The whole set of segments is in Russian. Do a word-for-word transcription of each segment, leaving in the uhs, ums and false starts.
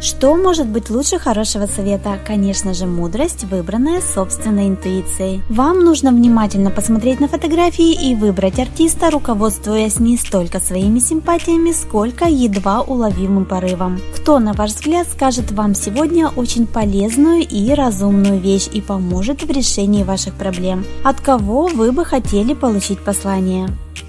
Что может быть лучше хорошего совета? Конечно же, мудрость, выбранная собственной интуицией. Вам нужно внимательно посмотреть на фотографии и выбрать артиста, руководствуясь не столько своими симпатиями, сколько едва уловимым порывом. Кто, на ваш взгляд, скажет вам сегодня очень полезную и разумную вещь и поможет в решении ваших проблем? От кого вы бы хотели получить послание?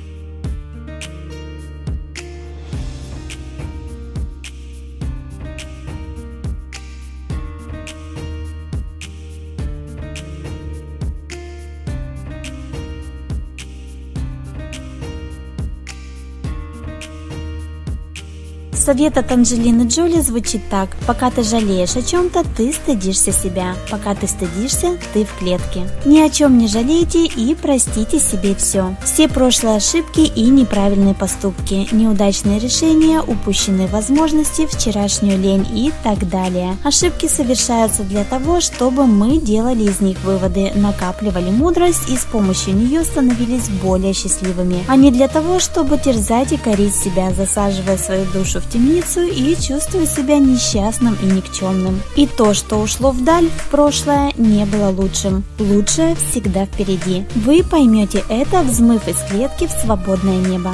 Совет от Анджелины Джоли звучит так: пока ты жалеешь о чем-то, ты стыдишься себя. Пока ты стыдишься, ты в клетке. Ни о чем не жалейте и простите себе все. Все прошлые ошибки и неправильные поступки, неудачные решения, упущенные возможности, вчерашнюю лень и так далее. Ошибки совершаются для того, чтобы мы делали из них выводы, накапливали мудрость и с помощью нее становились более счастливыми, а не для того, чтобы терзать и корить себя, засаживая свою душу в темницу и чувствуя себя несчастным и никчемным. И то, что ушло вдаль, в прошлое, не было лучшим. Лучшее всегда впереди. Вы поймете это, взмыв из клетки в свободное небо.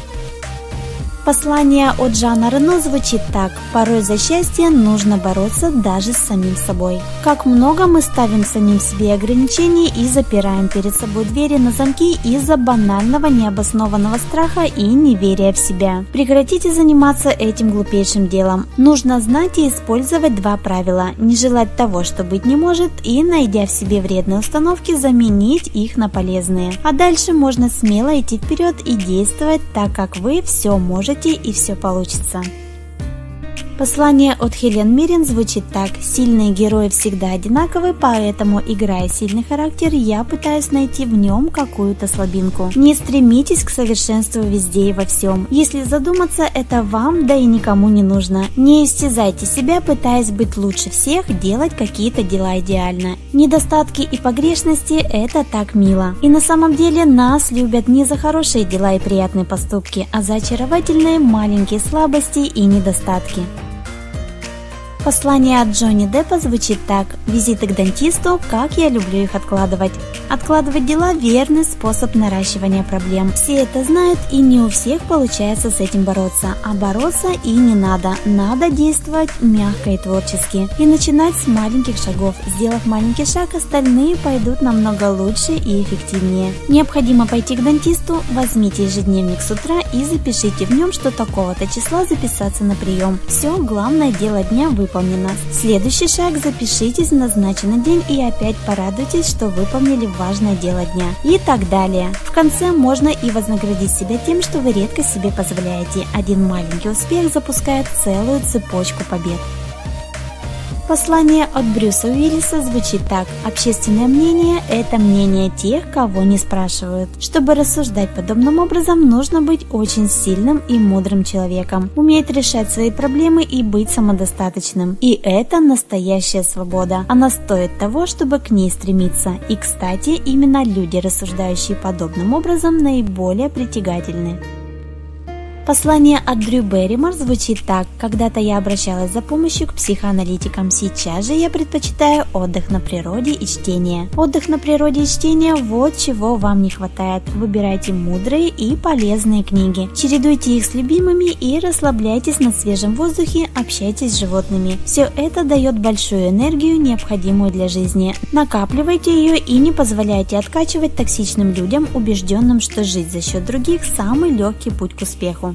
Послание от Жана Рено звучит так: порой за счастье нужно бороться даже с самим собой. Как много мы ставим самим себе ограничений и запираем перед собой двери на замки из-за банального необоснованного страха и неверия в себя. Прекратите заниматься этим глупейшим делом. Нужно знать и использовать два правила: не желать того, что быть не может, и, найдя в себе вредные установки, заменить их на полезные. А дальше можно смело идти вперед и действовать так, как вы все можете и все получится. Послание от Хелен Миррен звучит так: сильные герои всегда одинаковы, поэтому, играя сильный характер, я пытаюсь найти в нем какую-то слабинку. Не стремитесь к совершенству везде и во всем. Если задуматься, это вам, да и никому не нужно. Не истязайте себя, пытаясь быть лучше всех, делать какие-то дела идеально. Недостатки и погрешности – это так мило. И на самом деле нас любят не за хорошие дела и приятные поступки, а за очаровательные маленькие слабости и недостатки. Послание от Джонни Деппа звучит так: визиты к дантисту, как я люблю их откладывать. Откладывать дела – верный способ наращивания проблем. Все это знают, и не у всех получается с этим бороться. А бороться и не надо. Надо действовать мягко и творчески. И начинать с маленьких шагов. Сделав маленький шаг, остальные пойдут намного лучше и эффективнее. Необходимо пойти к дантисту, возьмите ежедневник с утра и запишите в нем, что такого-то числа записаться на прием. Все, главное дело дня выполнено. Следующий шаг: запишитесь в назначенный день и опять порадуйтесь, что выполнили важное дело дня. И так далее. В конце можно и вознаградить себя тем, что вы редко себе позволяете. Один маленький успех запускает целую цепочку побед. Послание от Брюса Уиллиса звучит так: общественное мнение – это мнение тех, кого не спрашивают. Чтобы рассуждать подобным образом, нужно быть очень сильным и мудрым человеком, уметь решать свои проблемы и быть самодостаточным. И это настоящая свобода. Она стоит того, чтобы к ней стремиться. И, кстати, именно люди, рассуждающие подобным образом, наиболее притягательны. Послание от Дрю Берримор звучит так: когда-то я обращалась за помощью к психоаналитикам, сейчас же я предпочитаю отдых на природе и чтение. Отдых на природе и чтение – вот чего вам не хватает. Выбирайте мудрые и полезные книги, чередуйте их с любимыми и расслабляйтесь на свежем воздухе, общайтесь с животными. Все это дает большую энергию, необходимую для жизни. Накапливайте ее и не позволяйте откачивать токсичным людям, убежденным, что жить за счет других – самый легкий путь к успеху.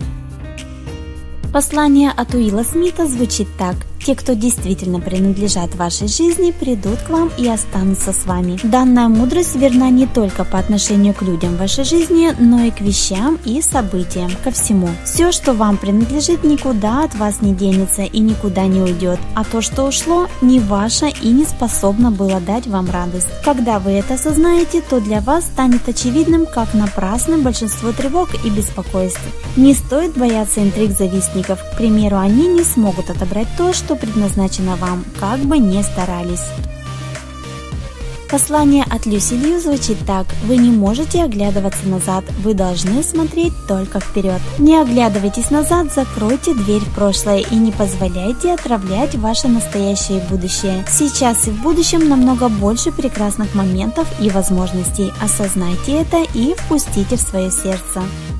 Послание от Уилла Смита звучит так: те, кто действительно принадлежат вашей жизни, придут к вам и останутся с вами. Данная мудрость верна не только по отношению к людям в вашей жизни, но и к вещам и событиям, ко всему. Все, что вам принадлежит, никуда от вас не денется и никуда не уйдет, а то, что ушло, не ваше и не способно было дать вам радость. Когда вы это осознаете, то для вас станет очевидным, как напрасны большинство тревог и беспокойств. Не стоит бояться интриг завистников, к примеру, они не смогут отобрать то, что предназначено вам, как бы ни старались. Послание от Люси Лью звучит так: вы не можете оглядываться назад, вы должны смотреть только вперед. Не оглядывайтесь назад, закройте дверь в прошлое и не позволяйте отравлять ваше настоящее и будущее. Сейчас и в будущем намного больше прекрасных моментов и возможностей. Осознайте это и впустите в свое сердце.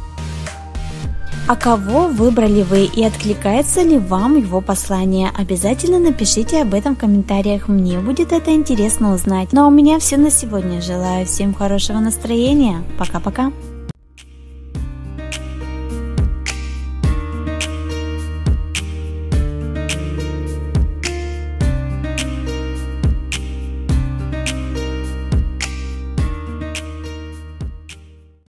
А кого выбрали вы и откликается ли вам его послание? Обязательно напишите об этом в комментариях, мне будет это интересно узнать. Ну а у меня все на сегодня. Желаю всем хорошего настроения. Пока-пока.